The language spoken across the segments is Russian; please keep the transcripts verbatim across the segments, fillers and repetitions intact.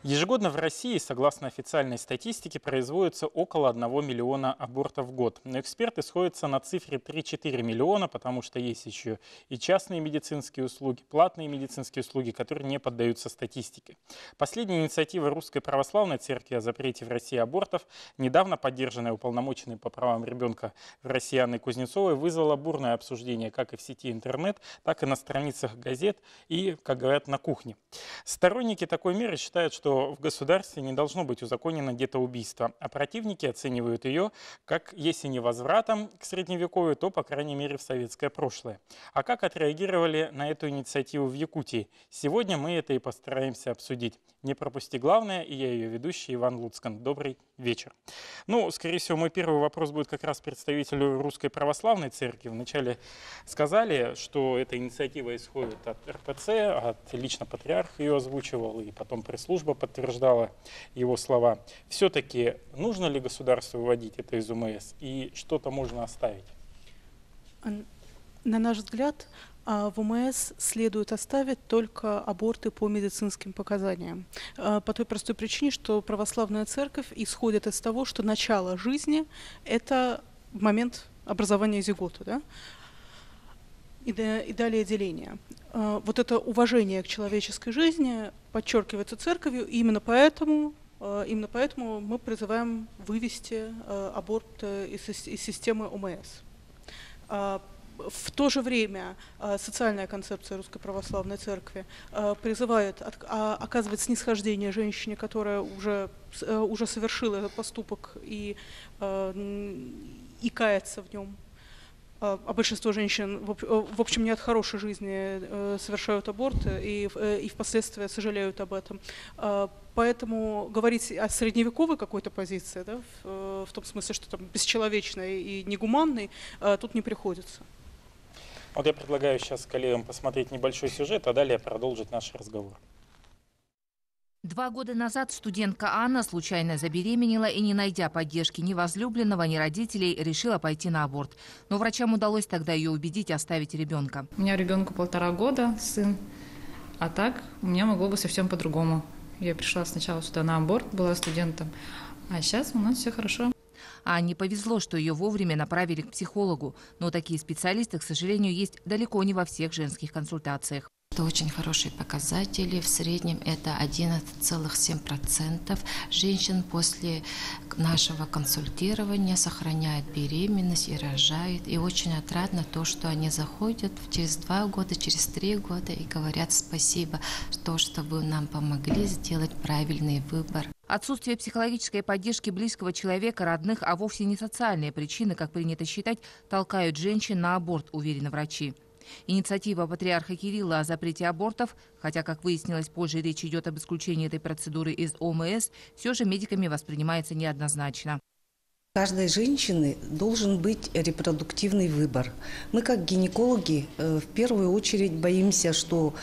Ежегодно в России, согласно официальной статистике, производится около одного миллиона абортов в год. Но эксперты сходятся на цифре три-четыре миллиона, потому что есть еще и частные медицинские услуги, платные медицинские услуги, которые не поддаются статистике. Последняя инициатива Русской Православной Церкви о запрете в России абортов, недавно поддержанная уполномоченной по правам ребенка в России Анной Кузнецовой, вызвала бурное обсуждение как и в сети интернет, так и на страницах газет и, как говорят, на кухне. Сторонники такой меры считают, что в государстве не должно быть узаконено детоубийство, а противники оценивают ее как, если не возвратом к средневековью, то, по крайней мере, в советское прошлое. А как отреагировали на эту инициативу в Якутии? Сегодня мы это и постараемся обсудить. Не пропусти главное, и я ее ведущий Иван Луцкан. Добрый вечер. Ну, скорее всего, мой первый вопрос будет как раз представителю Русской Православной Церкви. Вначале сказали, что эта инициатива исходит от эр пэ цэ, от лично патриарх ее озвучивал, и потом пресс-служба подтверждала его слова. Все-таки нужно ли государству выводить это из о эм эс, и что-то можно оставить? На наш взгляд, в о эм эс следует оставить только аборты по медицинским показаниям. По той простой причине, что православная церковь исходит из того, что начало жизни – это момент образования зигота, да? И, и далее деление. Вот это уважение к человеческой жизни подчеркивается церковью, и именно поэтому, именно поэтому мы призываем вывести аборт из, из системы о эм эс. В то же время социальная концепция Русской Православной Церкви призывает оказывать снисхождение женщине, которая уже, уже совершила этот поступок, и, и кается в нем. А большинство женщин, в общем, не от хорошей жизни совершают аборт и, и впоследствии сожалеют об этом. Поэтому говорить о средневековой какой-то позиции, да, в, в том смысле, что там бесчеловечной и негуманной, тут не приходится. Вот я предлагаю сейчас коллегам посмотреть небольшой сюжет, а далее продолжить наш разговор. Два года назад студентка Анна случайно забеременела и, не найдя поддержки ни возлюбленного, ни родителей, решила пойти на аборт. Но врачам удалось тогда ее убедить оставить ребенка. У меня ребенку полтора года, сын, а так у меня могло бы совсем по-другому. Я пришла сначала сюда на аборт, была студентом, а сейчас у нас все хорошо. Анне повезло, что ее вовремя направили к психологу. Но такие специалисты, к сожалению, есть далеко не во всех женских консультациях. Это очень хорошие показатели. В среднем это одиннадцать целых семь десятых процента женщин после нашего консультирования сохраняют беременность и рожают. И очень отрадно то, что они заходят через два года, через три года и говорят спасибо, то, что вы нам помогли сделать правильный выбор. Отсутствие психологической поддержки близкого человека, родных, а вовсе не социальные причины, как принято считать, толкают женщин на аборт, уверены врачи. Инициатива патриарха Кирилла о запрете абортов, хотя, как выяснилось позже, речь идет об исключении этой процедуры из о эм эс, все же медиками воспринимается неоднозначно. У каждой женщины должен быть репродуктивный выбор. Мы, как гинекологи, в первую очередь боимся, что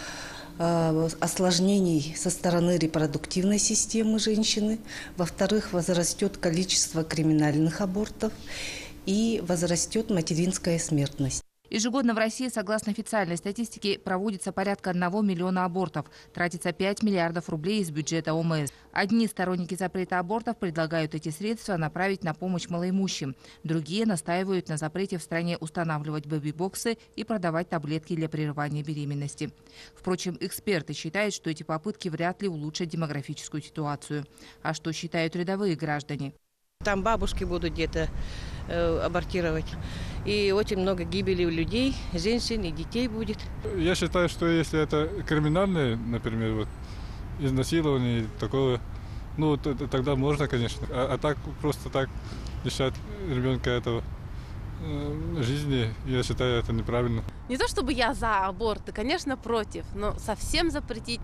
осложнений со стороны репродуктивной системы женщины, во-вторых, возрастет количество криминальных абортов и возрастет материнская смертность. Ежегодно в России, согласно официальной статистике, проводится порядка одного миллиона абортов. Тратится пять миллиардов рублей из бюджета о эм эс. Одни сторонники запрета абортов предлагают эти средства направить на помощь малоимущим. Другие настаивают на запрете в стране устанавливать бэби-боксы и продавать таблетки для прерывания беременности. Впрочем, эксперты считают, что эти попытки вряд ли улучшат демографическую ситуацию. А что считают рядовые граждане? Там бабушки будут где-то э, абортировать. И очень много гибели у людей, женщин и детей будет. Я считаю, что если это криминальное, например, вот, изнасилование такого, ну, тогда можно, конечно. А, а так просто так лишать ребенка этого э, жизни, я считаю, это неправильно. Не то чтобы я за аборты, конечно, против, но совсем запретить,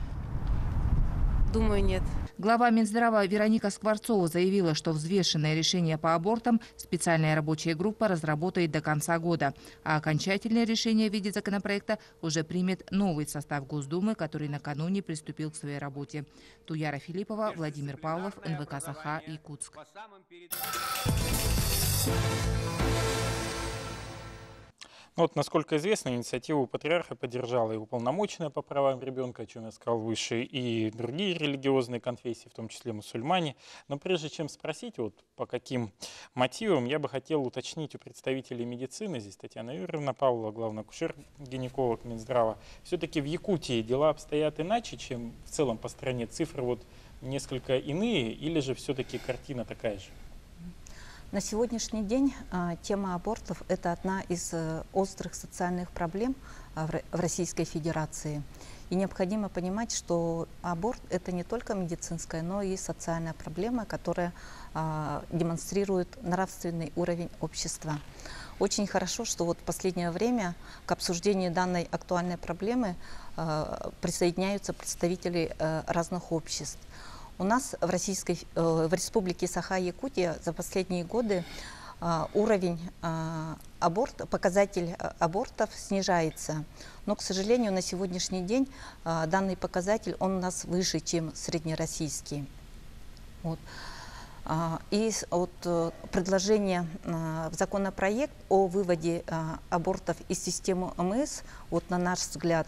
думаю, нет. Глава Минздрава Вероника Скворцова заявила, что взвешенное решение по абортам специальная рабочая группа разработает до конца года, а окончательное решение в виде законопроекта уже примет новый состав Госдумы, который накануне приступил к своей работе. Туяра Филиппова, Владимир Павлов, эн вэ ка Саха, Якутск. Ну, вот, насколько известно, инициативу патриарха поддержала и уполномоченная по правам ребенка, о чем я сказал выше, и другие религиозные конфессии, в том числе мусульмане. Но прежде чем спросить, вот, по каким мотивам, я бы хотел уточнить у представителей медицины, здесь Татьяна Юрьевна Павлова, главный акушер-гинеколог Минздрава, все-таки в Якутии дела обстоят иначе, чем в целом по стране? Цифры вот несколько иные, или же все-таки картина такая же? На сегодняшний день а, тема абортов – это одна из а, острых социальных проблем а, в, в Российской Федерации. И необходимо понимать, что аборт – это не только медицинская, но и социальная проблема, которая а, демонстрирует нравственный уровень общества. Очень хорошо, что вот в последнее время к обсуждению данной актуальной проблемы а, присоединяются представители а, разных обществ. У нас в, Российской, в Республике Саха-Якутия за последние годы уровень аборт, показатель абортов снижается. Но, к сожалению, на сегодняшний день данный показатель он у нас выше, чем среднероссийский. Вот. И вот предложение в законопроект о выводе абортов из системы ОМС, вот на наш взгляд,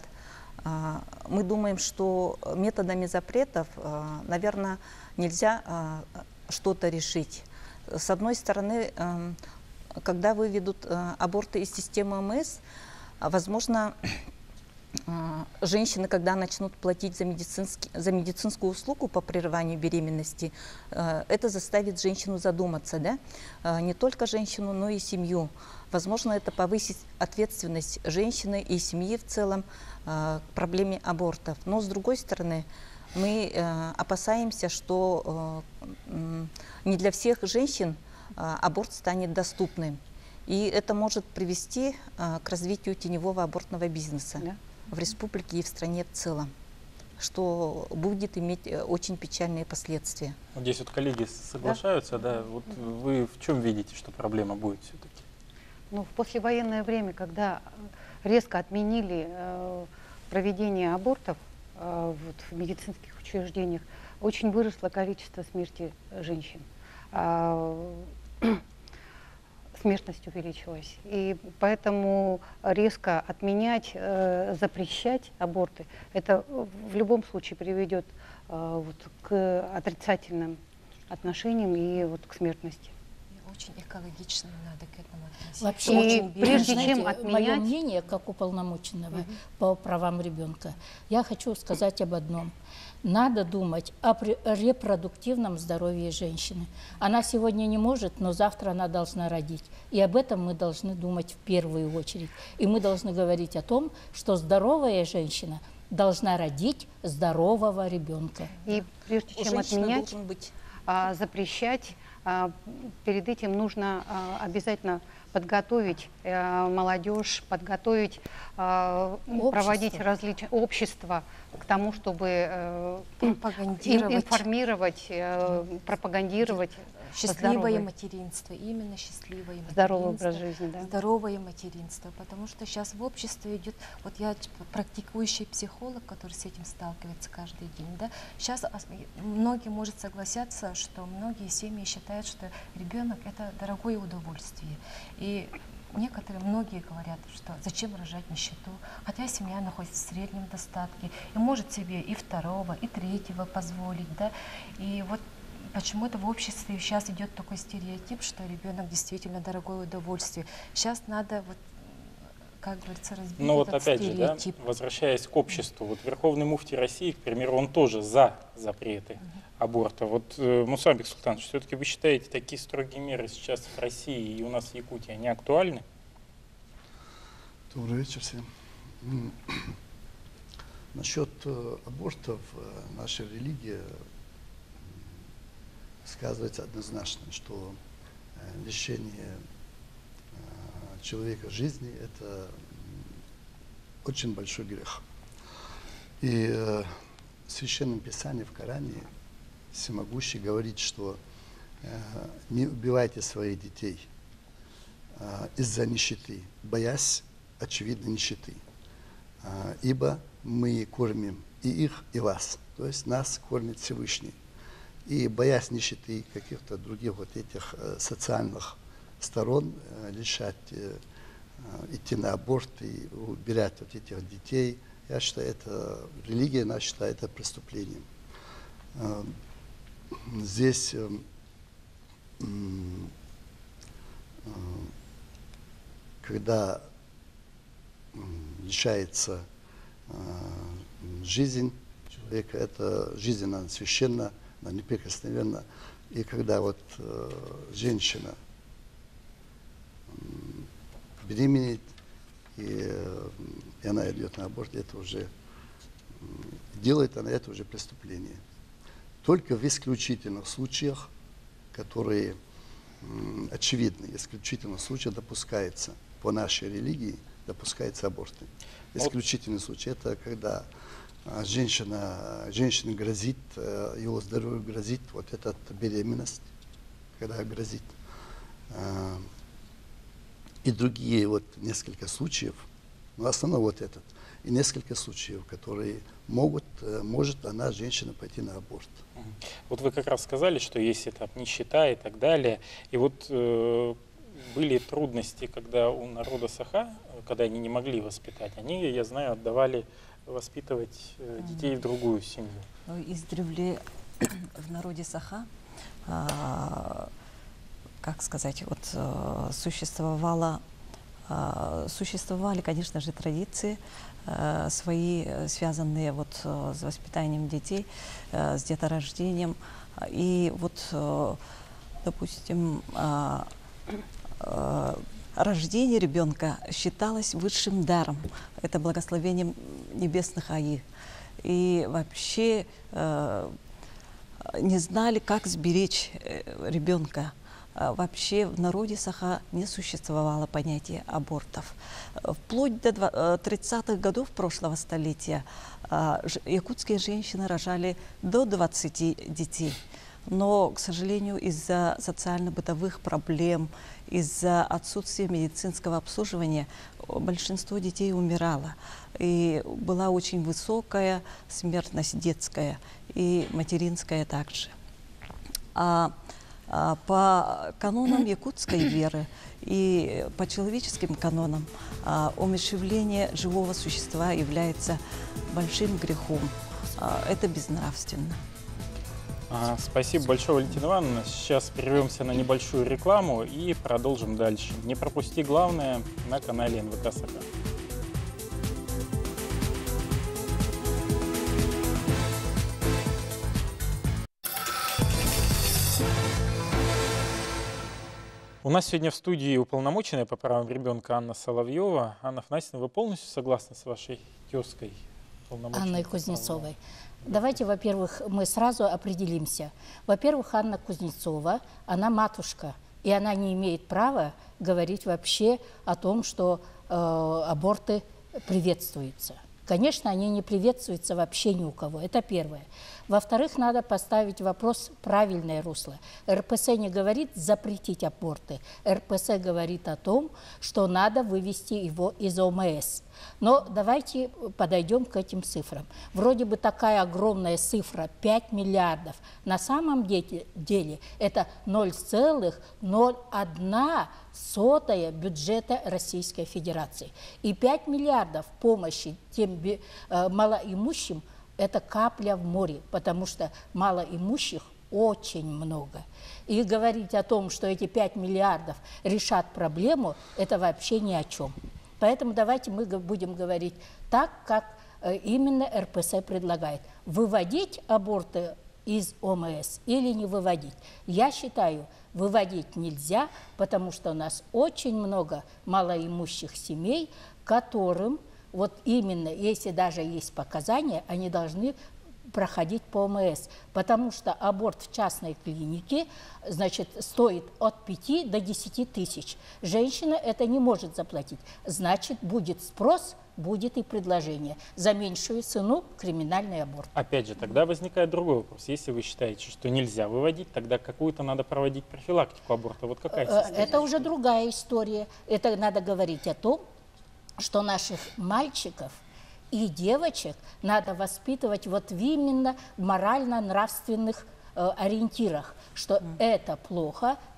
мы думаем, что методами запретов, наверное, нельзя что-то решить. С одной стороны, когда выведут аборты из системы ОМС, возможно, женщины, когда начнут платить за, за медицинскую услугу по прерыванию беременности, это заставит женщину задуматься, да? Не только женщину, но и семью. Возможно, это повысит ответственность женщины и семьи в целом к проблеме абортов. Но, с другой стороны, мы опасаемся, что не для всех женщин аборт станет доступным. И это может привести к развитию теневого абортного бизнеса, да, в республике и в стране в целом, что будет иметь очень печальные последствия. Вот здесь вот коллеги соглашаются, да? Да? Вот вы в чем видите, что проблема будет все-таки? Ну, в послевоенное время, когда резко отменили э, проведение абортов э, вот, в медицинских учреждениях, очень выросло количество смерти женщин. Э, смертность увеличилась. И поэтому резко отменять, э, запрещать аборты, это в любом случае приведет э, вот, к отрицательным отношениям и вот, к смертности. Очень экологично надо к этому относиться. Вообще, и очень прежде знаете, чем отменять... Мое мнение, как уполномоченного угу. по правам ребенка, я хочу сказать об одном. Надо думать о репродуктивном здоровье женщины. Она сегодня не может, но завтра она должна родить. И об этом мы должны думать в первую очередь. И мы должны говорить о том, что здоровая женщина должна родить здорового ребенка. И прежде чем отменять, быть... а, запрещать, а, перед этим нужно а, обязательно подготовить э, молодежь, подготовить, э, проводить различные общества к тому, чтобы э, информировать, э, пропагандировать счастливое здоровое материнство, именно счастливое материнство. Здоровый образ жизни, да. Здоровое материнство, потому что сейчас в обществе идет, вот я практикующий психолог, который с этим сталкивается каждый день, да, сейчас многие, может, согласятся, что многие семьи считают, что ребенок – это дорогое удовольствие. И некоторые, многие говорят, что зачем рожать нищету, хотя семья находится в среднем достатке, и может себе и второго, и третьего позволить, да, и вот почему-то в обществе сейчас идет такой стереотип, что ребенок действительно дорогое удовольствие. Сейчас надо, вот, как говорится, разбить Ну вот этот опять же, да, возвращаясь к обществу, вот Верховный муфтий России, к примеру, он тоже за запреты угу. аборта. Вот, э, Мусамбек Султанович, все-таки вы считаете, такие строгие меры сейчас в России и у нас в Якутии, они актуальны? Добрый вечер всем. Насчет э, абортов, э, наша религия сказывается однозначно, что э, лишение э, человека жизни – это очень большой грех. И э, в Священном Писании, в Коране, Всемогущий говорит, что э, не убивайте своих детей э, из-за нищеты, боясь очевидной нищеты. Э, ибо мы кормим и их, и вас. То есть нас кормит Всевышний. И боясь нищеты каких-то других вот этих э, социальных сторон, э, лишать э, идти на аборт и убирать вот этих детей. Я считаю, это религия наша считает это преступлением. Здесь когда лишается жизнь человека, это жизнь, она священна, она неприкосновенна. И когда вот женщина беременеет, и, и она идет на аборт, это уже делает она это уже преступление. Только в исключительных случаях, которые м, очевидны, в исключительных случаях допускается, по нашей религии, допускается аборты. Исключительный случай – это когда а, женщина, женщине грозит, а, его здоровью грозит вот эта беременность, когда грозит. А, и другие вот несколько случаев, но основной вот этот, и несколько случаев, которые могут, может она, женщина, пойти на аборт. Вот вы как раз сказали, что есть этап нищета и так далее. И вот э, были трудности, когда у народа Саха, когда они не могли воспитать, они, я знаю, отдавали воспитывать э, детей в другую семью. Издревле в народе Саха, а, как сказать, вот а, существовало, а, существовали, конечно же, традиции, свои, связанные вот с воспитанием детей, с деторождением. И вот, допустим, рождение ребенка считалось высшим даром. Это благословением небесных аи. И вообще не знали, как сберечь ребенка. Вообще в народе Саха не существовало понятия абортов. Вплоть до тридцатых годов прошлого столетия якутские женщины рожали до двадцати детей. Но, к сожалению, из-за социально-бытовых проблем, из-за отсутствия медицинского обслуживания большинство детей умирало. И была очень высокая смертность детская и материнская также. А по канонам якутской веры и по человеческим канонам умерщвление живого существа является большим грехом. Это безнравственно. А, спасибо большое, Валентина Ивановна. Сейчас прервемся на небольшую рекламу и продолжим дальше. Не пропусти главное на канале эн вэ ка Саха. У нас сегодня в студии уполномоченная по правам ребенка Анна Соловьева. Анна Афанасьевна, вы полностью согласны с вашей тезкой? Анной Кузнецовой. Давайте, во-первых, мы сразу определимся. Во-первых, Анна Кузнецова, она матушка, и она не имеет права говорить вообще о том, что э, аборты приветствуются. Конечно, они не приветствуются вообще ни у кого. Это первое. Во-вторых, надо поставить вопрос в правильное русло. эр пэ эс не говорит запретить аборты. эр пэ эс говорит о том, что надо вывести его из о эм эс. Но давайте подойдем к этим цифрам. Вроде бы такая огромная цифра, пять миллиардов. На самом деле, деле это ноль целых ноль одна сотая бюджета Российской Федерации. И пять миллиардов помощи тем э, малоимущим – это капля в море, потому что малоимущих очень много. И говорить о том, что эти пять миллиардов решат проблему, это вообще ни о чем. Поэтому давайте мы будем говорить так, как именно эр пэ эс предлагает. Выводить аборты из о эм эс или не выводить? Я считаю, выводить нельзя, потому что у нас очень много малоимущих семей, которым вот именно, если даже есть показания, они должны проходить по о эм эс, потому что аборт в частной клинике, значит, стоит от пяти до десяти тысяч. Женщина это не может заплатить. Значит, будет спрос, будет и предложение. За меньшую цену криминальный аборт. Опять же, тогда возникает другой вопрос. Если вы считаете, что нельзя выводить, тогда какую-то надо проводить профилактику аборта. Вот какая система? Это уже другая история. Это надо говорить о том, что наших мальчиков и девочек надо воспитывать вот именно в морально-нравственных э, ориентирах, что mm. это плохо,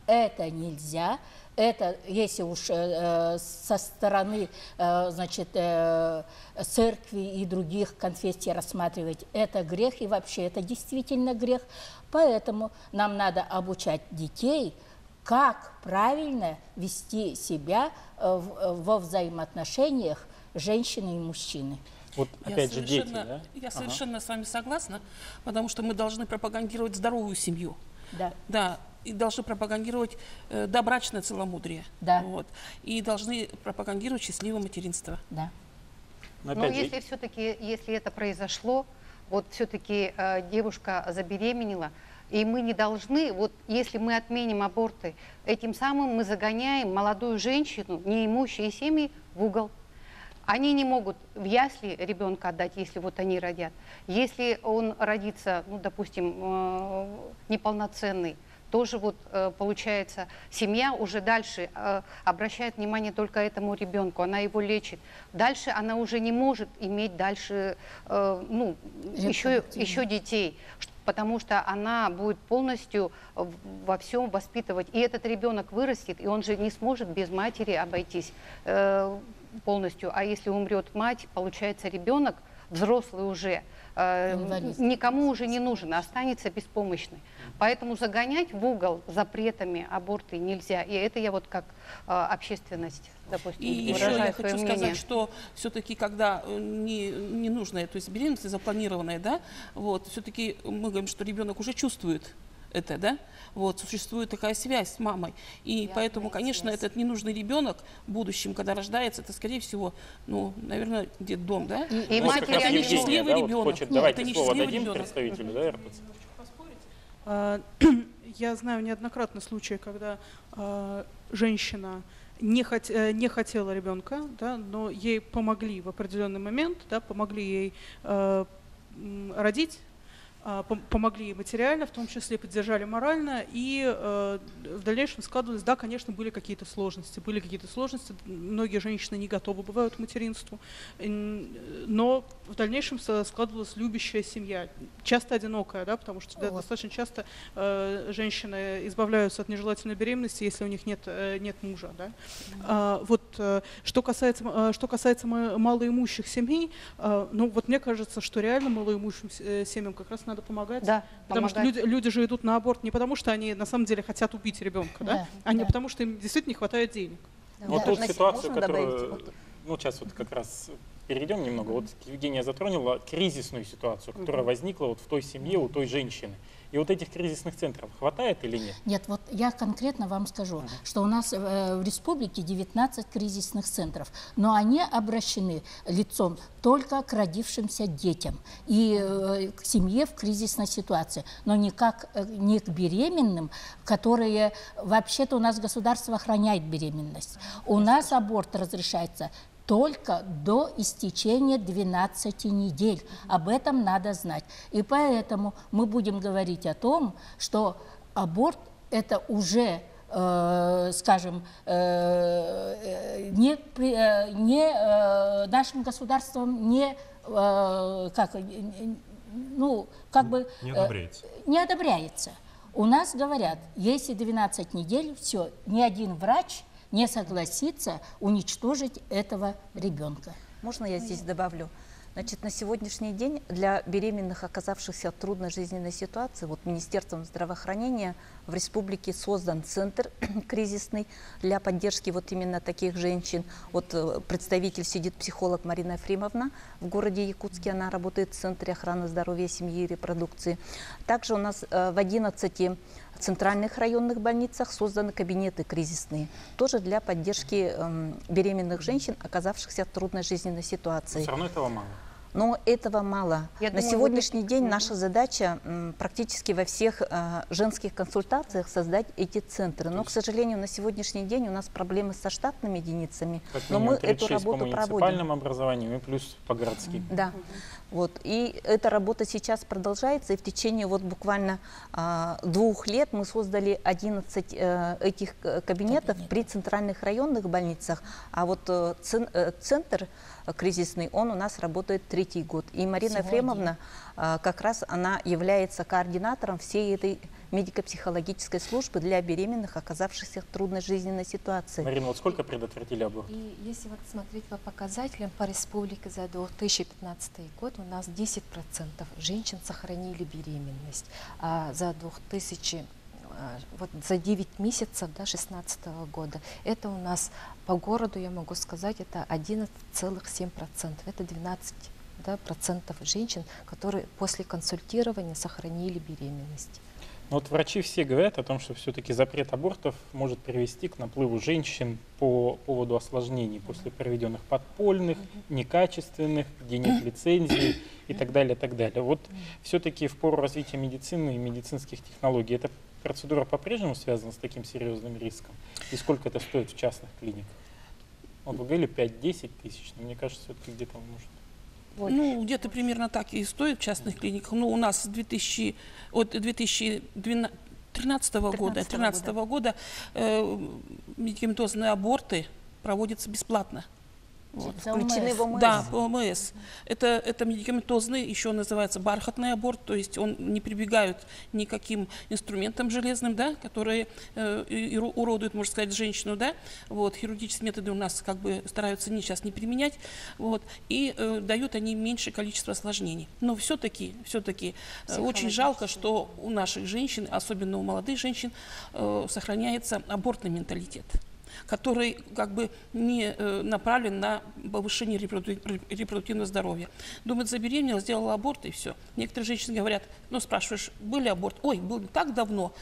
это нельзя. Это, если уж э, со стороны э, значит, э, церкви и других конфессий рассматривать, это грех, и вообще это действительно грех. Поэтому нам надо обучать детей, как правильно вести себя э, в, во взаимоотношениях женщины и мужчины. Вот опять я же дети, да? Я ага. совершенно с вами согласна, потому что мы должны пропагандировать здоровую семью. Да. Да. И должны пропагандировать э, добрачное целомудрие. Да. Вот. И должны пропагандировать счастливое материнство. Да. Но, Но если все-таки, если это произошло, вот все-таки э, девушка забеременела, и мы не должны, вот если мы отменим аборты, этим самым мы загоняем молодую женщину, неимущие семьи, в угол. Они не могут в ясли ребенка отдать, если вот они родят. Если он родится, ну, допустим, э, неполноценный, тоже вот э, получается, семья уже дальше э, обращает внимание только этому ребенку, она его лечит. Дальше она уже не может иметь дальше, э, ну, еще, еще детей, потому что она будет полностью во всем воспитывать. И этот ребенок вырастет, и он же не сможет без матери обойтись э, полностью. А если умрет мать, получается, ребенок взрослый уже, э, никому уже не нужен, останется беспомощный. Поэтому загонять в угол запретами аборты нельзя. И это я вот как э, общественность, допустим, и еще я хочу мнение. сказать, что все-таки, когда не, не нужная, то есть беременность запланированная, да, вот, все-таки мы говорим, что ребенок уже чувствует это, да, вот, существует такая связь с мамой. И я поэтому, конечно, связь. Этот ненужный ребенок в будущем, когда рождается, это, скорее всего, ну, наверное, детдом, да? И, и мать, это не счастливый да, ребенок. Вот хочет, Нет, давайте это не слово дадим ребенок. Представителю, да, эр пэ цэ. Я знаю неоднократно случаи, когда э, женщина не, хот, э, не хотела ребенка, да, но ей помогли в определенный момент, да, помогли ей э, родить, э, помогли ей материально, в том числе поддержали морально, и э, в дальнейшем складывалось, да, конечно, были какие-то сложности, были какие-то сложности, многие женщины не готовы бывают к материнству, но в дальнейшем складывалась любящая семья, часто одинокая, да, потому что да, достаточно часто э, женщины избавляются от нежелательной беременности, если у них нет, э, нет мужа. Да. Mm-hmm. а, вот, э, что касается, э, что касается малоимущих семей, э, ну вот мне кажется, что реально малоимущим семьям как раз надо помогать, да, потому помогать. что люди, люди же идут на аборт не потому, что они на самом деле хотят убить ребенка, да, да, а не да. потому, что им действительно не хватает денег. Да. Вот да. тут ситуацию, которую, ну сейчас вот как раз перейдем немного. Вот Евгения затронула кризисную ситуацию, которая возникла вот в той семье у той женщины. И вот этих кризисных центров хватает или нет? Нет, вот я конкретно вам скажу, uh-huh. что у нас э, в республике девятнадцать кризисных центров, но они обращены лицом только к родившимся детям и э, к семье в кризисной ситуации, но никак э, не к беременным, которые вообще-то у нас государство охраняет беременность. У нас аборт разрешается только до истечения двенадцати недель. Об этом надо знать. И поэтому мы будем говорить о том, что аборт – это уже, э, скажем, э, не, э, не э, нашим государством не, э, как, ну, как бы… Не одобряется. Э, не одобряется. У нас говорят, если двенадцать недель, все, ни один врач не согласится уничтожить этого ребенка. Можно я здесь добавлю? Значит, на сегодняшний день для беременных, оказавшихся в трудной жизненной ситуации, вот Министерством здравоохранения в республике создан центр кризисный для поддержки вот именно таких женщин. Вот представитель сидит, психолог Марина Ефремовна, в городе Якутске, она работает в Центре охраны здоровья, семьи и репродукции. Также у нас в одиннадцати центральных районных больницах созданы кабинеты кризисные, тоже для поддержки э, беременных женщин, оказавшихся в трудной жизненной ситуации. Но все равно этого мало. Но этого мало. Я На думаю, сегодняшний вот день наша задача м, практически во всех э, женских консультациях создать эти центры. Но, к сожалению, на сегодняшний день у нас проблемы со штатными единицами. Как но мы эту работу по проводим. муниципальным образованием и плюс по городским. Да. Вот. И эта работа сейчас продолжается. И в течение вот буквально э, двух лет мы создали одиннадцать э, этих кабинетов Кабинет. при центральных районных больницах. А вот э, цен, э, центр кризисный, он у нас работает третий год. И Марина Ефремовна, как раз она является координатором всей этой медико-психологической службы для беременных, оказавшихся в трудной жизненной ситуации. Марина, вот сколько предотвратили аборт? И если вот смотреть по показателям по республике за две тысячи пятнадцатый год, у нас десять процентов женщин сохранили беременность. А за две тысячи вот за девять месяцев до две тысячи шестнадцатого года это у нас по городу, я могу сказать, это одиннадцать целых семь десятых процента. Это двенадцать да, процентов женщин, которые после консультирования сохранили беременность. Но вот врачи все говорят о том, что все-таки запрет абортов может привести к наплыву женщин по поводу осложнений после проведенных подпольных, некачественных, где нет лицензии и так далее, так далее. Вот все-таки в пору развития медицины и медицинских технологий эта процедура по-прежнему связана с таким серьезным риском? И сколько это стоит в частных клиниках? Вот вы говорили пять-десять тысяч, но мне кажется, все-таки где-то может... Ну, где-то примерно так и стоит в частных клиниках. Ну, у нас с две тысячи тринадцатого года, тринадцатого года э, медикаментозные аборты проводятся бесплатно. Вот. Включены в ОМС? Да, по ОМС. Это, это медикаментозный, еще называется бархатный аборт, то есть он не прибегают никаким инструментам железным, да, которые э, и, уродуют, можно сказать, женщину, да. Вот, хирургические методы у нас как бы стараются не, сейчас не применять, вот, и э, дают они меньшее количество осложнений. Но все-таки, все-таки э, очень жалко, что у наших женщин, особенно у молодых женщин, э, сохраняется абортный менталитет, который как бы не э, направлен на повышение репродуктивного здоровья. Думает, забеременела, сделала аборт и все. Некоторые женщины говорят, ну спрашиваешь, были аборт? Ой, был не так давно.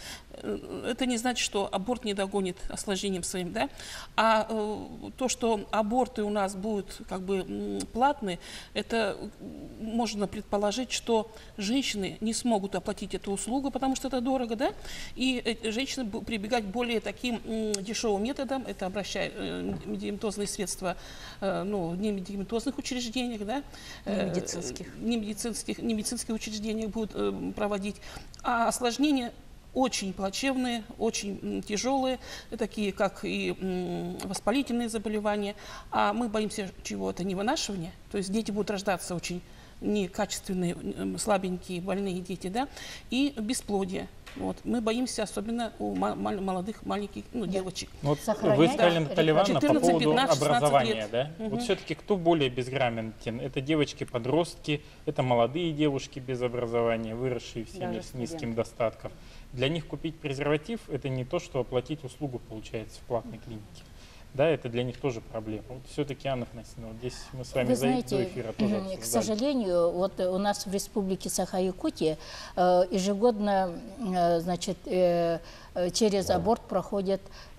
Это не значит, что аборт не догонит осложнением своим, да? А э, то, что аборты у нас будут как бы платные, это можно предположить, что женщины не смогут оплатить эту услугу, потому что это дорого, да? И женщины будут прибегать к более таким дешевым методам. Это обращают э, медикаментозные средства э, ну, в немедикаментозных учреждениях, да? Не медицинских. Э, не медицинских, не медицинских учреждениях будут э, проводить. А осложнения очень плачевные, очень тяжелые, такие как и воспалительные заболевания. А мы боимся чего-то невынашивания. То есть дети будут рождаться очень некачественные, слабенькие, больные дети, да, и бесплодие. Вот. Мы боимся особенно у молодых маленьких ну, девочек. Вот вы сказали, Наталья Ивановна, по поводу образования. Лет. Да? Угу. Вот все-таки кто более безграмотен? Это девочки-подростки, это молодые девушки без образования, выросшие в семьях с низким достатком. Для них купить презерватив – это не то, что оплатить услугу, получается, в платной клинике. Да, это для них тоже проблема. Вот все-таки, Анна Афанасьевна, вот здесь мы с вами Вы за знаете, эфира тоже обсуждали. К сожалению, вот у нас в Республике Саха-Якутия э, ежегодно э, значит, э, через аборт проходят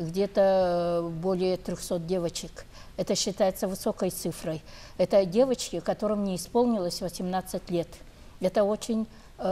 где-то более трёхсот девочек. Это считается высокой цифрой. Это девочки, которым не исполнилось восемнадцать лет. Это очень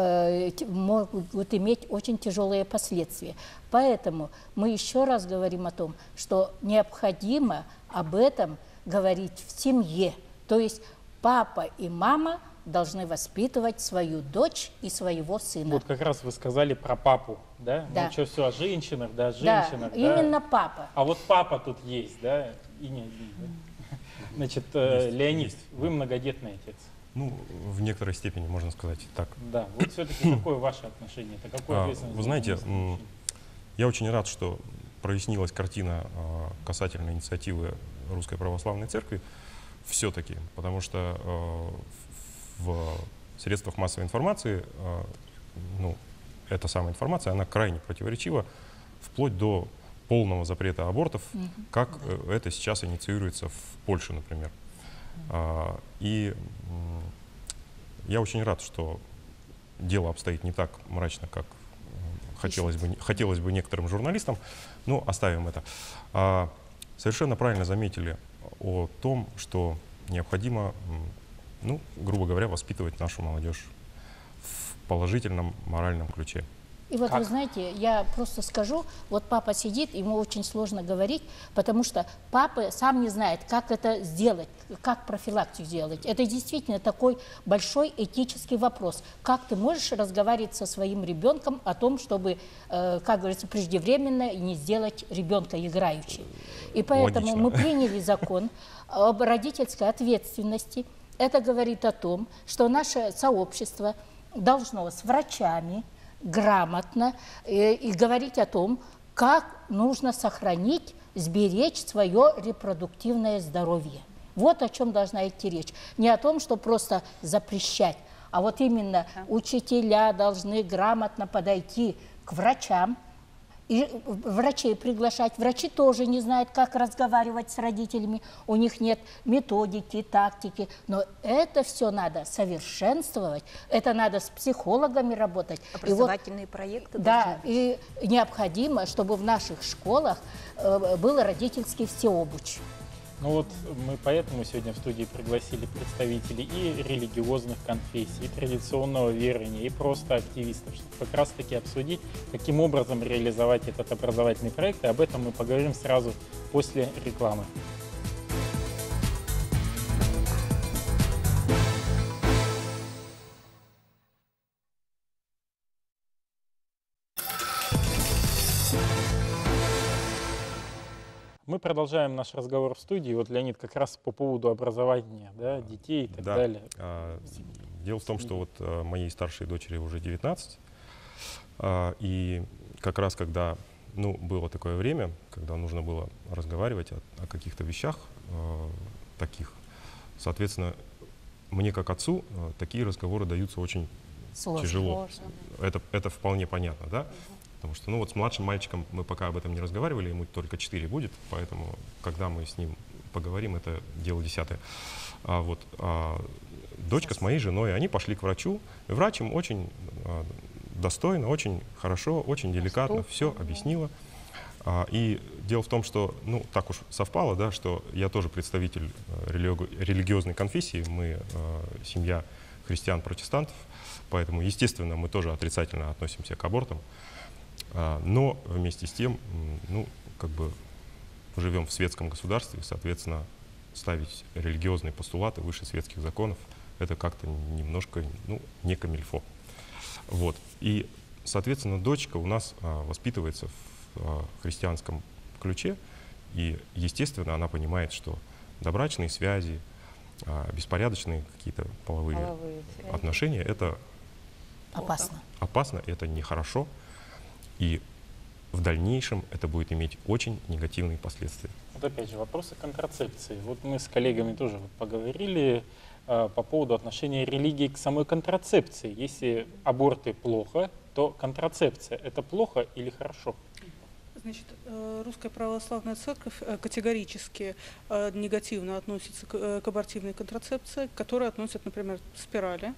могут иметь очень тяжелые последствия. Поэтому мы еще раз говорим о том, что необходимо об этом говорить в семье. То есть папа и мама должны воспитывать свою дочь и своего сына. Вот как раз вы сказали про папу, да? Да. Ну что, все о женщинах, да, о Да, женщинах. Да, именно папа. А вот папа тут есть, да, и не обидно. Значит, есть, Леонид, есть. Вы многодетный отец. Ну, в некоторой степени, можно сказать так. Да, вот все-таки какое ваше отношение? Это какое ответственность? Вы знаете, я очень рад, что прояснилась картина касательно инициативы Русской Православной Церкви все-таки, потому что в средствах массовой информации, ну, эта самая информация, она крайне противоречива, вплоть до полного запрета абортов, mm-hmm. как mm-hmm. это сейчас инициируется в Польше, например. Mm-hmm. И я очень рад, что дело обстоит не так мрачно, как хотелось бы, хотелось бы некоторым журналистам, но оставим это. А, совершенно правильно заметили о том, что необходимо, ну, грубо говоря, воспитывать нашу молодежь в положительном моральном ключе. И вот как? Вы знаете, я просто скажу, вот папа сидит, ему очень сложно говорить, потому что папа сам не знает, как это сделать, как профилактику сделать. Это действительно такой большой этический вопрос. Как ты можешь разговаривать со своим ребенком о том, чтобы, э, как говорится, преждевременно не сделать ребенка играющим. И поэтому Логично. Мы приняли закон об родительской ответственности. Это говорит о том, что наше сообщество должно с врачами, грамотно и, и говорить о том, как нужно сохранить, сберечь свое репродуктивное здоровье. Вот о чем должна идти речь. Не о том, что просто запрещать, а вот именно учителя должны грамотно подойти к врачам, и врачей приглашать. Врачи тоже не знают, как разговаривать с родителями. У них нет методики, тактики. Но это все надо совершенствовать. Это надо с психологами работать. Образовательные и вот, проекты. Да, и необходимо, чтобы в наших школах э, был родительский всеобуч. Ну вот мы поэтому сегодня в студии пригласили представителей и религиозных конфессий, и традиционного верования, и просто активистов, чтобы как раз-таки обсудить, каким образом реализовать этот образовательный проект. И об этом мы поговорим сразу после рекламы. Мы продолжаем наш разговор в студии. Вот, Леонид, как раз по поводу образования, да, детей и так да. далее. Дело в том, что вот моей старшей дочери уже девятнадцать, и как раз когда, ну, было такое время, когда нужно было разговаривать о, о каких-то вещах таких, соответственно, мне как отцу такие разговоры даются очень Сложно. тяжело. Это, это вполне понятно, да? Потому что, ну вот с младшим мальчиком мы пока об этом не разговаривали, ему только четыре будет, поэтому, когда мы с ним поговорим, это дело десятое. А вот а, дочка с моей женой, они пошли к врачу, и врач им очень а, достойно, очень хорошо, очень деликатно все объяснила. А, и дело в том, что, ну, так уж совпало, да, что я тоже представитель религи религиозной конфессии, мы а, семья христиан-протестантов, поэтому, естественно, мы тоже отрицательно относимся к абортам. Но вместе с тем, ну, как бы живем в светском государстве, соответственно, ставить религиозные постулаты выше светских законов, это как-то немножко, ну, не камильфо. Вот. И, соответственно, дочка у нас а, воспитывается в а, христианском ключе, и, естественно, она понимает, что добрачные связи, а, беспорядочные какие-то половые, половые отношения, это опасно. Опасно, это нехорошо. И в дальнейшем это будет иметь очень негативные последствия. Вот опять же, вопросы контрацепции. Вот мы с коллегами тоже вот поговорили э, по поводу отношения религии к самой контрацепции. Если аборты плохо, то контрацепция – это плохо или хорошо? Значит, Русская Православная Церковь категорически негативно относится к абортивной контрацепции, к которой относят, например, спирали.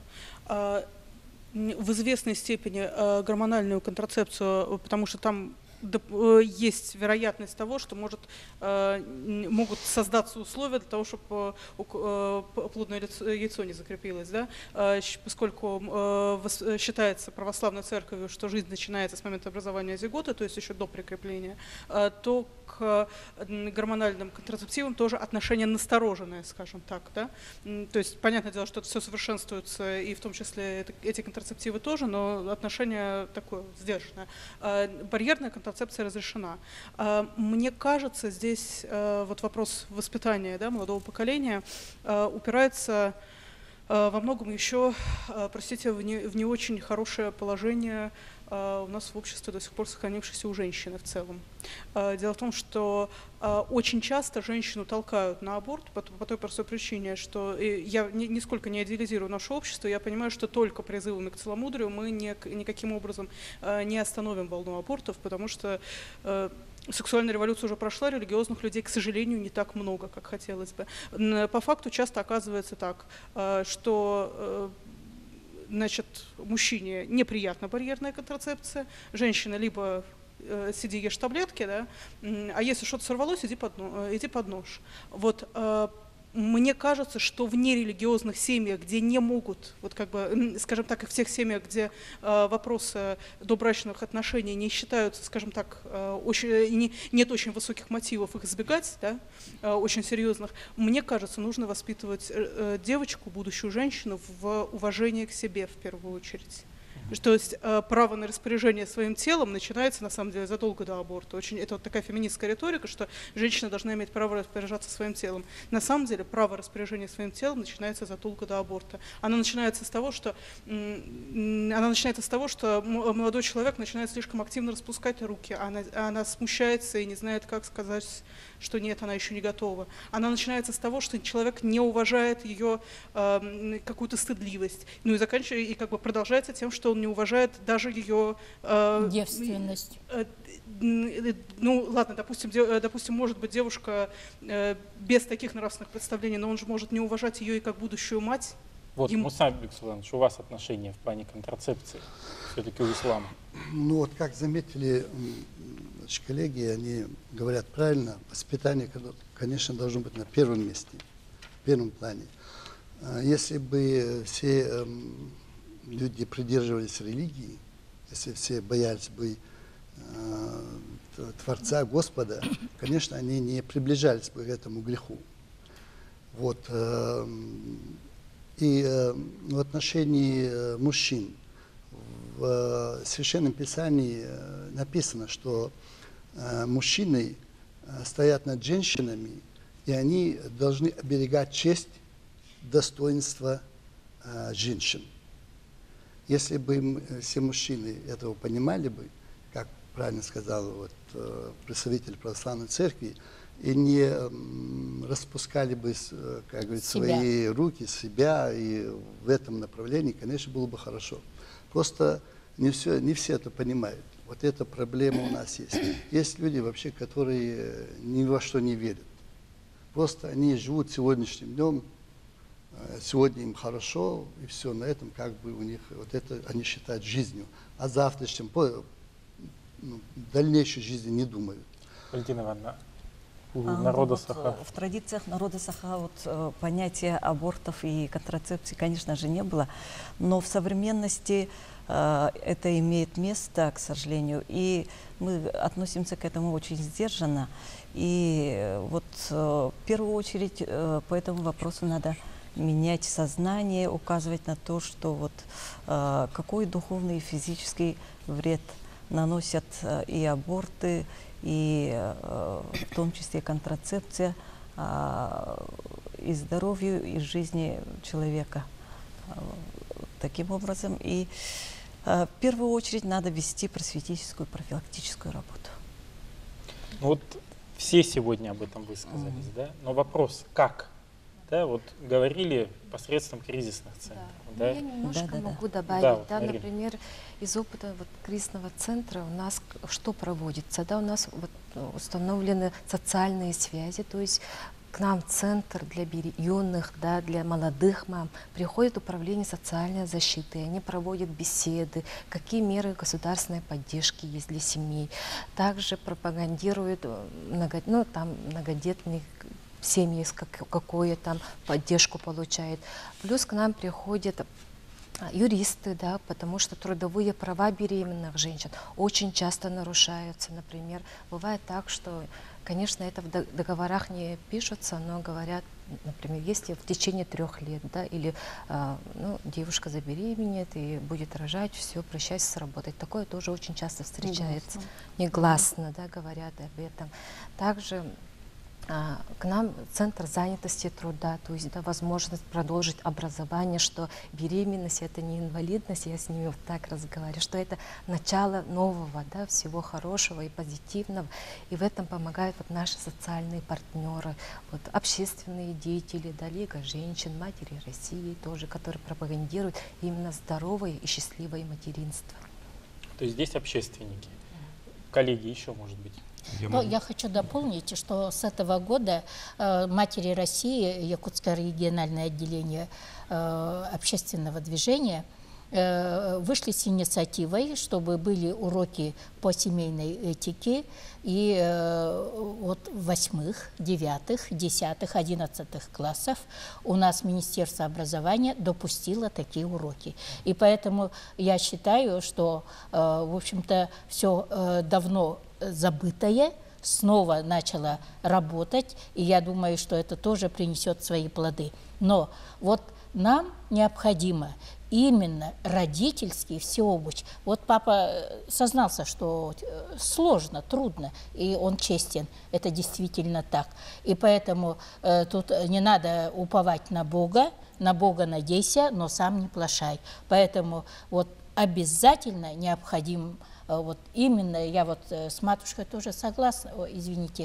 В известной степени э, гормональную контрацепцию, потому что там э, есть вероятность того, что может, э, могут создаться условия для того, чтобы э, плодное яйцо не закрепилось. Да? Э, поскольку э, считается православной церковью, что жизнь начинается с момента образования зиготы, то есть еще до прикрепления, э, то к гормональным контрацептивам тоже отношение настороженное, скажем так. Да? То есть, понятное дело, что это все совершенствуется, и в том числе это, эти контрацептивы тоже, но отношение такое сдержанное. Барьерная контрацепция разрешена. Мне кажется, здесь вот вопрос воспитания, да, молодого поколения упирается во многом еще, простите, в не, в не очень хорошее положение у нас в обществе до сих пор сохранившейся у женщины в целом. Дело в том, что очень часто женщину толкают на аборт по, по той простой причине, что я нисколько не идеализирую наше общество, я понимаю, что только призывами к целомудрию мы не, никаким образом не остановим волну абортов, потому что сексуальная революция уже прошла, религиозных людей, к сожалению, не так много, как хотелось бы. По факту часто оказывается так, что значит, мужчине неприятна барьерная контрацепция, женщина либо э, сиди, ешь таблетки, да, а если что-то сорвалось, иди под, иди под нож. Вот, э, мне кажется, что в нерелигиозных семьях, где не могут, вот как бы, скажем так, и в тех семьях, где э, вопросы добрачных отношений не считаются, скажем так, э, очень, не, нет очень высоких мотивов их избегать, да, э, очень серьезных, мне кажется, нужно воспитывать э, девочку, будущую женщину, в уважении к себе в первую очередь. То есть э, право на распоряжение своим телом начинается, на самом деле, задолго до аборта. Очень, это вот такая феминистская риторика, что женщина должна иметь право распоряжаться своим телом. На самом деле право распоряжения своим телом начинается задолго до аборта. Оно начинается с того, что, м- она начинается с того, что молодой человек начинает слишком активно распускать руки, она, она смущается и не знает, как сказать, что нет, она еще не готова. Она начинается с того, что человек не уважает ее э, какую-то стыдливость. Ну и заканчивается, и как бы продолжается тем, что он не уважает даже ее э, девственность. Э, э, ну ладно, допустим, де, допустим, может быть девушка э, без таких нравственных представлений, но он же может не уважать ее и как будущую мать. Вот, Ему... Муса Бексуланович, у вас отношения в плане контрацепции все-таки у ислама? Ну вот, как заметили наши коллеги, они говорят правильно, воспитание, конечно, должно быть на первом месте, в первом плане. Если бы все люди придерживались религии, если все боялись бы Творца, Господа, конечно, они не приближались бы к этому греху. Вот. И в отношении мужчин в Священном Писании написано, что мужчины стоят над женщинами, и они должны оберегать честь, достоинство женщин. Если бы все мужчины этого понимали бы, как правильно сказал вот, представитель православной церкви, и не распускали бы, как говорится, свои руки, себя, и в этом направлении, конечно, было бы хорошо. Просто не, все, не все это понимают. Вот эта проблема у нас есть. Есть люди вообще, которые ни во что не верят. Просто они живут сегодняшним днем, сегодня им хорошо, и все, на этом как бы у них, вот это они считают жизнью. А завтрашнем, по ну, дальнейшей жизни не думают. Валентина Ивановна, у а, народа вот, Саха. В традициях народа Саха вот, э, понятия абортов и контрацепции, конечно же, не было, но в современности э, это имеет место, к сожалению, и мы относимся к этому очень сдержанно. И э, вот э, в первую очередь э, по этому вопросу надо менять сознание, указывать на то, что вот э, какой духовный и физический вред наносят э, и аборты, и э, в том числе контрацепция, э, и здоровью, и жизни человека. Э, таким образом, и э, в первую очередь надо вести просветительскую, профилактическую работу. Ну вот все сегодня об этом высказались, mm-hmm. да? Но вопрос, как? Да, вот говорили посредством кризисных центров. Да. Да? Я немножко да, да, могу да. добавить, да, да, вот, например, из опыта вот, кризисного центра у нас что проводится? Да, у нас вот, установлены социальные связи, то есть к нам в центр для беременных, да, для молодых мам приходит управление социальной защиты, они проводят беседы, какие меры государственной поддержки есть для семей. Также пропагандируют много, ну, там, многодетных семьи, какую там поддержку получает. Плюс к нам приходят юристы, да, потому что трудовые права беременных женщин очень часто нарушаются. Например, бывает так, что, конечно, это в договорах не пишутся, но говорят, например, если в течение трех лет, да, или а, ну, девушка забеременеет и будет рожать, все, прощайся с работой. Такое тоже очень часто встречается. Негласно, Негласно да, говорят об этом. Также к нам центр занятости труда, то есть да, возможность продолжить образование, что беременность это не инвалидность, я с ними вот так разговариваю, что это начало нового, да, всего хорошего и позитивного, и в этом помогают вот наши социальные партнеры, вот, общественные деятели, да, Лига женщин, Матери России тоже, которые пропагандируют именно здоровое и счастливое материнство. То есть здесь общественники, коллеги еще, может быть? Я, ну, я хочу дополнить, что с этого года э, Матери России, Якутское региональное отделение э, общественного движения, э, вышли с инициативой, чтобы были уроки по семейной этике и э, вот в восьмых, девятых, десятых, одиннадцатых классах у нас Министерство образования допустило такие уроки. И поэтому я считаю, что, э, в общем-то, все э, давно забытое снова начало работать, и я думаю, что это тоже принесет свои плоды. Но вот нам необходимо именно родительский всеобуч. Вот папа сознался, что сложно, трудно, и он честен. Это действительно так. И поэтому э, тут не надо уповать на Бога, на Бога надейся, но сам не плашай. Поэтому вот обязательно необходим вот именно, я вот с матушкой тоже согласна, о, извините,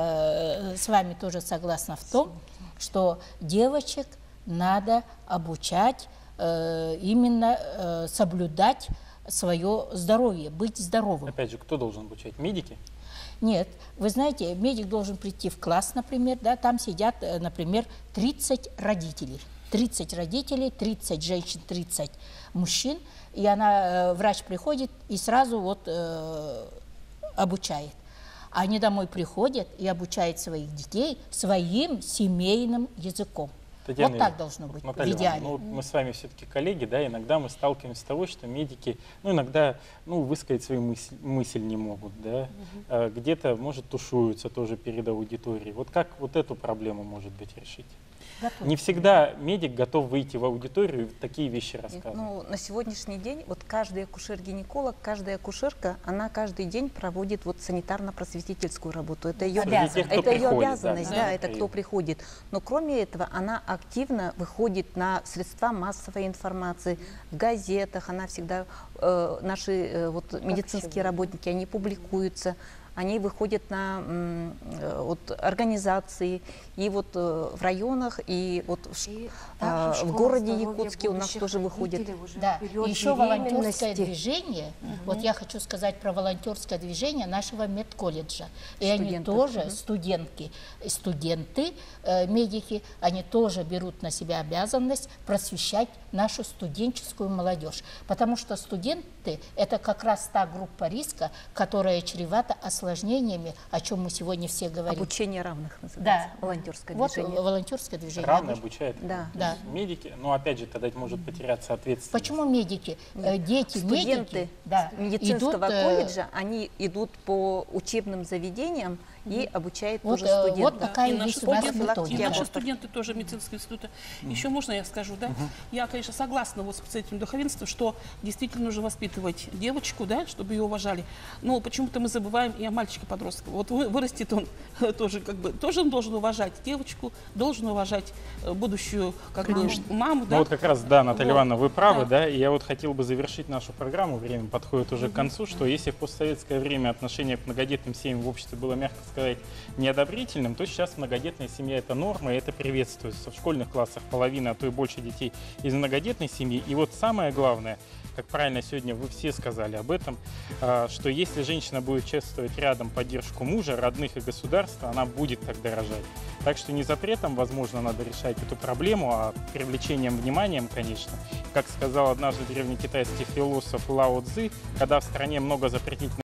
э, с вами тоже согласна в том, что девочек надо обучать, э, именно э, соблюдать свое здоровье, быть здоровым. Опять же, кто должен обучать? Медики? Нет, вы знаете, медик должен прийти в класс, например, да, там сидят, например, тридцать родителей. тридцать родителей, тридцать женщин, тридцать мужчин, и она, врач приходит и сразу вот э, обучает. Они домой приходят и обучают своих детей своим семейным языком. Татьяна, вот так должно быть, Наталья, в идеале. Ну, мы с вами все-таки коллеги, да, иногда мы сталкиваемся с того, что медики, ну, иногда, ну, высказать свою мысль, мысль не могут, да, угу. а, где-то, может, тушуются тоже перед аудиторией. Вот как вот эту проблему, может быть, решить? Готов. Не всегда медик готов выйти в аудиторию и такие вещи рассказывать. Ну, на сегодняшний день вот каждый акушер-гинеколог, каждая акушерка, она каждый день проводит вот санитарно-просветительскую работу. Это ее, обязанность. Это ее приходит, обязанность, да, да, да, это кто приходит. Но кроме этого, она активно выходит на средства массовой информации, в газетах, она всегда, э, наши э, вот, медицинские работники, они публикуются. Они выходят на э, вот, организации, и вот э, в районах, и вот в, и э, в городе Якутске у нас тоже выходят. Да, и еще волонтерское движение, угу. вот я хочу сказать про волонтерское движение нашего медколледжа. И Студентов. Они тоже, угу. студентки, студенты, э, медики, они тоже берут на себя обязанность просвещать нашу студенческую молодежь. Потому что студенты – это как раз та группа риска, которая чревата осложнениями, о чем мы сегодня все говорим. Обучение равных называется. Да. Волонтерское вот движение. волонтерское движение. Равно обучает. Да. Да. Медики, но опять же, тогда может потеряться ответственность. Почему медики? Нет. Дети, студенты медики, да, медицинского идут, колледжа, они идут по учебным заведениям и обучают вот, тоже студентов. Вот такая и есть наши, у нас и наши студенты тоже медицинского института. Mm. Еще можно я скажу, да? Mm-hmm. Я, конечно, согласна вот с этим духовенством, что действительно нужно воспитывать девочку, да, чтобы ее уважали. Но почему-то мы забываем и о мальчике-подростке. Вот вырастет он тоже, как бы, тоже он должен уважать девочку, должен уважать будущую, как бы, маму, да? Ну вот как раз, да, Наталья вот. Ивановна, вы правы, да. да, и я вот хотел бы завершить нашу программу, время подходит уже mm-hmm. к концу, что если в постсоветское время отношение к многодетным семьям в обществе было, мягко сказать, неодобрительным, то сейчас многодетная семья – это норма, и это приветствуется. В школьных классах половина, а то и больше детей из многодетной семьи. И вот самое главное, как правильно сегодня вы все сказали об этом, что если женщина будет чувствовать рядом поддержку мужа, родных и государства, она будет тогда рожать. Так что не запретом, возможно, надо решать эту проблему, а привлечением вниманием, конечно. Как сказал однажды древнекитайский философ Лао Цзы, когда в стране много запретительных